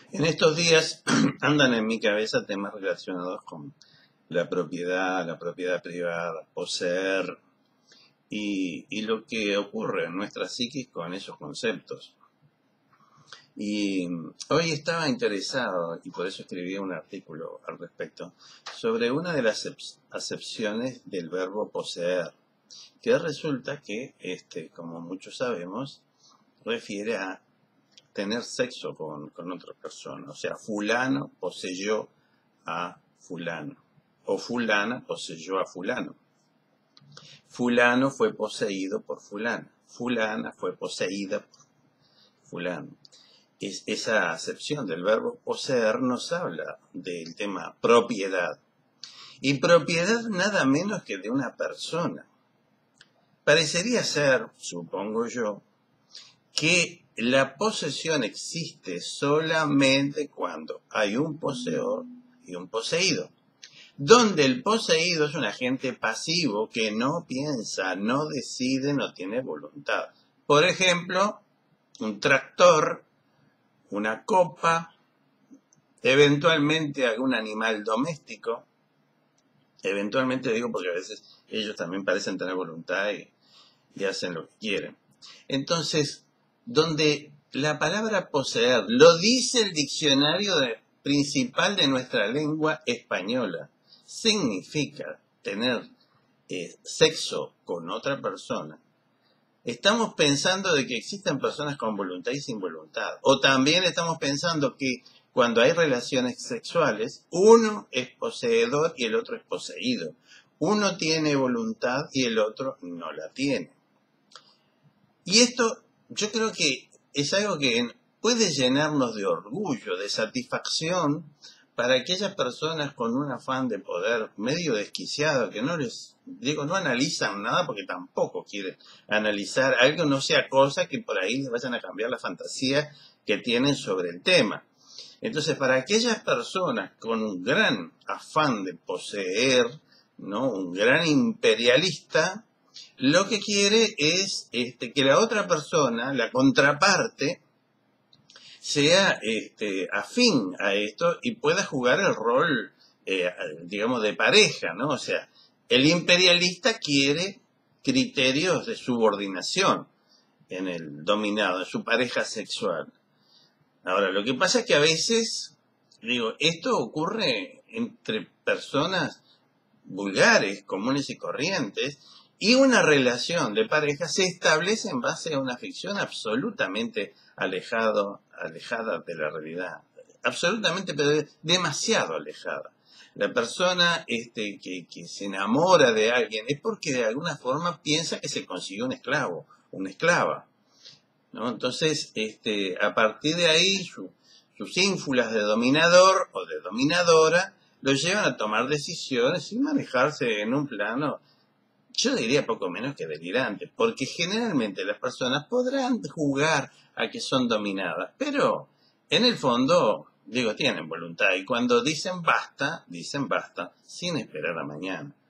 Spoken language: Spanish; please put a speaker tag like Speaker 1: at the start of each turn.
Speaker 1: En estos días andan en mi cabeza temas relacionados con la propiedad privada, poseer y lo que ocurre en nuestra psiquis con esos conceptos. Y hoy estaba interesado, y por eso escribí un artículo al respecto, sobre una de las acepciones del verbo poseer, que resulta que, como muchos sabemos, refiere a tener sexo con otra persona. O sea, fulano poseyó a fulano. O fulana poseyó a fulano. Fulano fue poseído por fulana. Fulana fue poseída por fulano. Esa acepción del verbo poseer nos habla del tema propiedad. Y propiedad nada menos que de una persona. Parecería ser, supongo yo, que la posesión existe solamente cuando hay un poseedor y un poseído, donde el poseído es un agente pasivo que no piensa, no decide, no tiene voluntad. Por ejemplo, un tractor, una copa, eventualmente algún animal doméstico, eventualmente digo porque a veces ellos también parecen tener voluntad y hacen lo que quieren. Entonces, donde la palabra poseer lo dice el diccionario principal de nuestra lengua española, significa tener sexo con otra persona, estamos pensando de que existen personas con voluntad y sin voluntad. O también estamos pensando que cuando hay relaciones sexuales, uno es poseedor y el otro es poseído. Uno tiene voluntad y el otro no la tiene. Y esto yo creo que es algo que puede llenarnos de orgullo, de satisfacción para aquellas personas con un afán de poder medio desquiciado, que no analizan nada porque tampoco quieren analizar algo, no sea cosa que por ahí les vayan a cambiar la fantasía que tienen sobre el tema. Entonces, para aquellas personas con un gran afán de poseer, ¿no? Un gran imperialista, lo que quiere es que la otra persona, la contraparte, sea afín a esto y pueda jugar el rol, digamos, de pareja, ¿no? O sea, el imperialista quiere criterios de subordinación en el dominado, en su pareja sexual. Ahora, lo que pasa es que a veces, esto ocurre entre personas vulgares, comunes y corrientes, y una relación de pareja se establece en base a una ficción absolutamente alejada de la realidad. Absolutamente, pero demasiado alejada. La persona que se enamora de alguien es porque de alguna forma piensa que se consiguió un esclavo, una esclava, ¿no? Entonces, a partir de ahí, sus ínfulas de dominador o de dominadora lo llevan a tomar decisiones y manejarse en un plano, yo diría poco menos que delirante, porque generalmente las personas podrán jugar a que son dominadas, pero en el fondo, tienen voluntad y cuando dicen basta sin esperar a mañana.